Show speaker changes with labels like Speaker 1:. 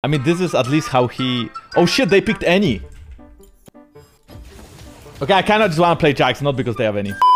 Speaker 1: mean, this is at least how he... Oh shit, they picked any. Okay, I kinda just wanna play Jax, not because they have any.